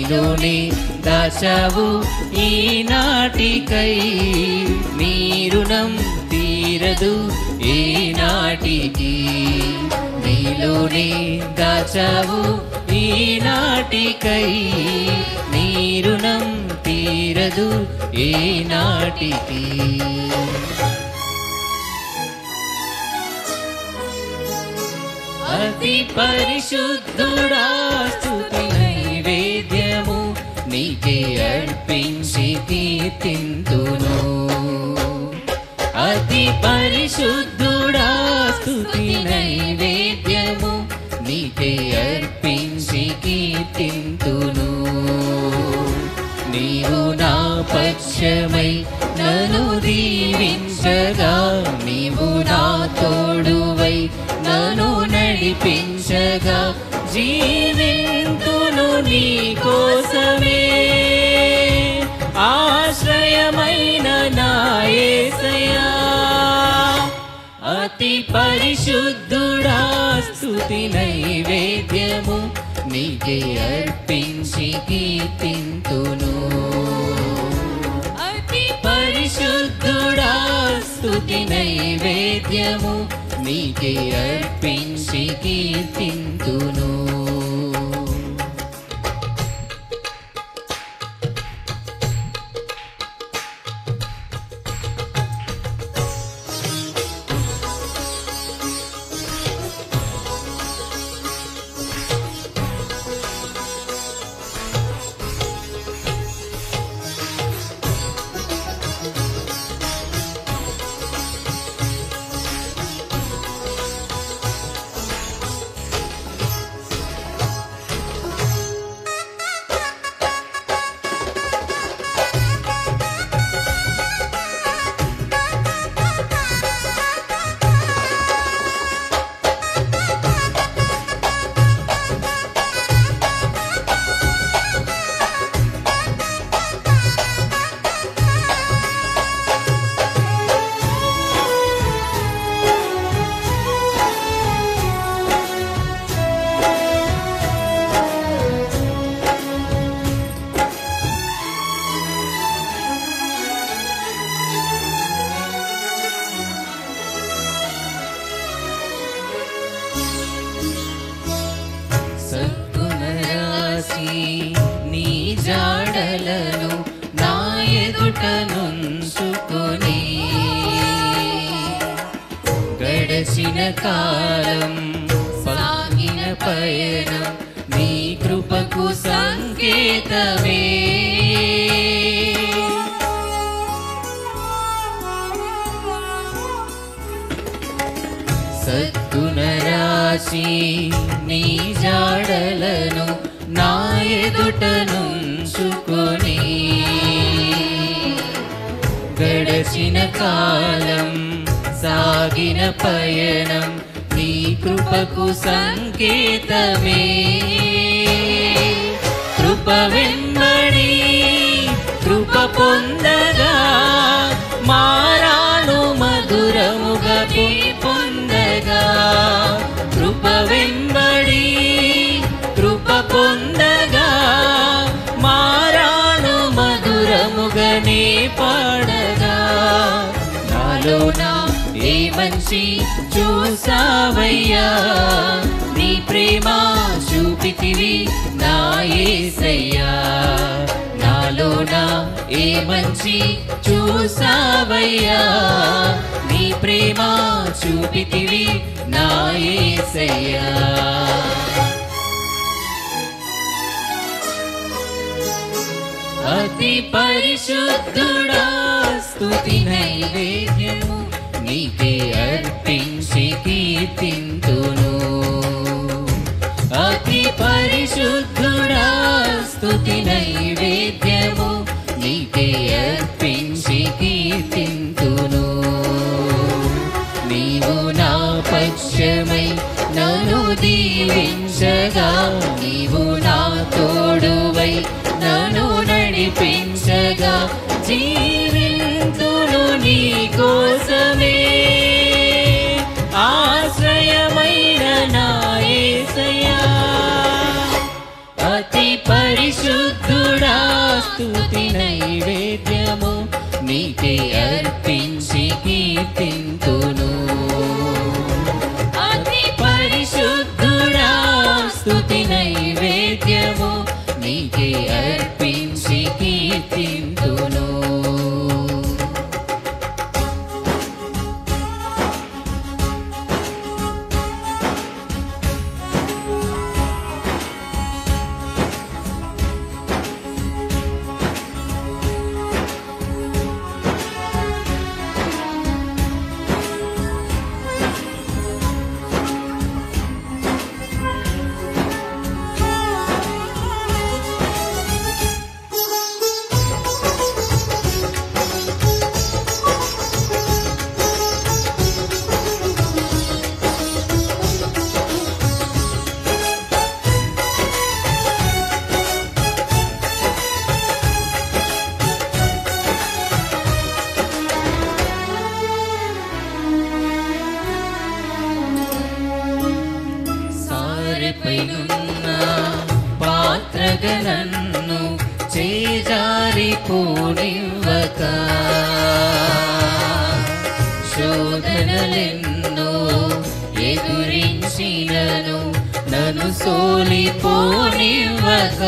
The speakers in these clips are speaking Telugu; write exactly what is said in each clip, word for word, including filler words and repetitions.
నీలోనే దాచావు ఈనాటికై, నీ రుణం తీరదు ఈనాటికి. నీలోనే దాచావు ఈనాటికై, నీ రుణం తీరదు ఈనాటికి. అతి పరిశుద్ధుడా స్తుతి నైవేద్యము నీకే అర్పించి కీర్తింతును. అతి పరిశుద్ధుడా స్తుతి నైవేద్యము నీకే అర్పించి కీర్తింతును. నీవు నా పక్షమై నన్ను దీవించగా, నీవు నా తోడువై నన్ను నడిపించగా, జీవింతును నీ కోసమే. ఆశ్రయమైన నా యేసయ్యా, అతి పరిశుద్ధుడా స్తుతి నైవేద్యము నీకే అర్పించి కీర్తింతును. అతి పరిశుద్ధుడా స్తుతి నైవేద్యము నీకే అర్పించి కీర్తింతును. నీ జాడలను నా ఎదుట నుంచుకొని, గడచిన కాలం సాగిన పయనం నీ కృపకు సంకేతమే. సద్గుణ రాశి నీ జాడలను నా ఎదుట నుంచుకొని, గడచిన కాలం సాగిన పయనం నీ కృపకు సంకేతమే. కృప వెంబడి కృప పొందగా, మారాను మధురముగా పొందగా. కృప వెంబడి కృప పొందగా, మారాను మధురముగనే పాడగా. నాలోన ఏ మంచి చూసావయ్యా, నీ ప్రేమ చూపితివి నా యేసయ్యా. నాలోన ఏ మంచి చూసావయ్యా, నీ ప్రేమ చూపితివి నా యేసయ్యా. అతి పరిశుద్ధుడా స్తుతి నైవేద్యము నీకే అర్పించి కీర్తింతును. అతి పరిశుద్ధుడా స్తుతి నైవేద్యము నీకే అర్పించి కీర్తింతును. నీవు నా పక్షమై నన్ను దీవించగా, నీవు నా తోడువై నన్ను నడిపించగా, జీవింతును నీ కోసమే. ఆశ్రయమైన నా యేసయ్యా, అతి పరిశుద్ధుడా స్తుతి నైవేద్యము నీకే అర్పించి కీర్తింతును. అతి పరిశుద్ధుడా స్తుతి నైవేద్యము నీకే అర్పించి కీర్తింతును. పైనున్న పాత్రగా నన్ను చేజారిపోనివ్వక శోధనలెన్నో ఎదురించినను నన్ను సోలిపోనివ్వక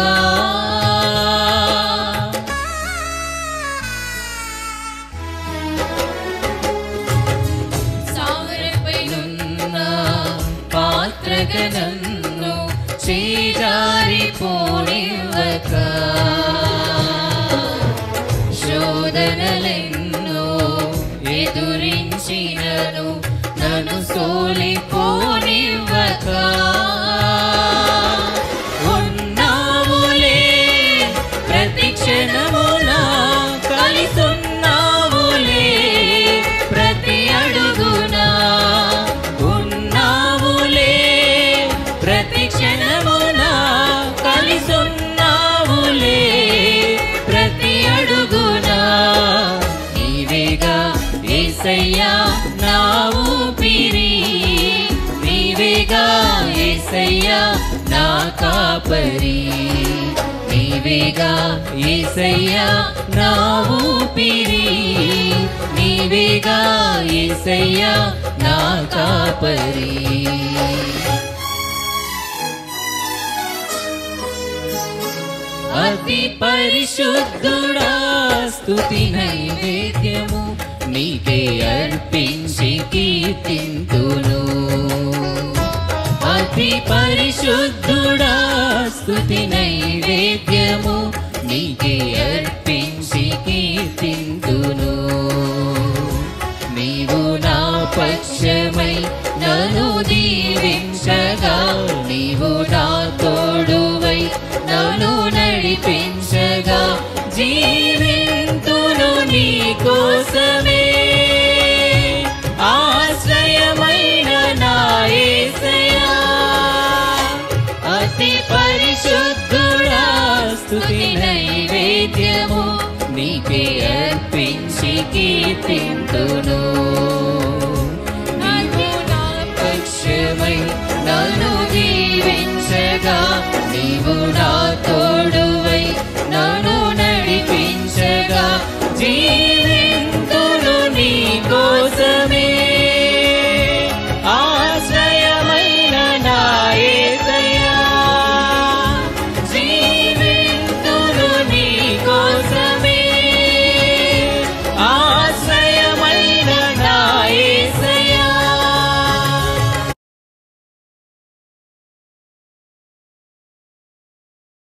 సారపైనున్న పాత్రగా నన్ను చేజారిపోనివ్వక శోధనలెన్నో ఎదురించినను నన్ను సోలిపోనివ్వక ఉన్నావులే ప్రతి క్షణమున కలిసున్నావులే ప్రతి అడుగున ఉన్నావులే ప్రతి క్షణమున కలిసున్నావులే ప్రతి అడుగున నీవేగా యేసయ్యా నా ఊపిరి నీవేగా యేసయ్యా నా కాపరి నీవేగా యేసయ్యా నా ఊపిరి నీవేగా యేసయ్యా నా కాపరి అతి పరిశుద్ధుడా స్తుతి నైవేద్యము నీకే అర్పించి కీర్తింతును. అతి పరిశుద్ధుడా స్తుతి నైవేద్యము నీకే అర్పించి కీర్తింతును. నీవు నా పక్షమై నన్ను దీవించగా నీవు నా తోడువై నన్ను నడిపించగా జీవింతును నీ కోసమే ఆశ్రయమైన నా యేసయ్యా అతి పరిశుద్ధుడా స్తుతి నైవేద్యము నీకే అర్పించి కీర్తింతును. నీవు నా పక్షమై నన్ను దీవించగా నీవు నాతో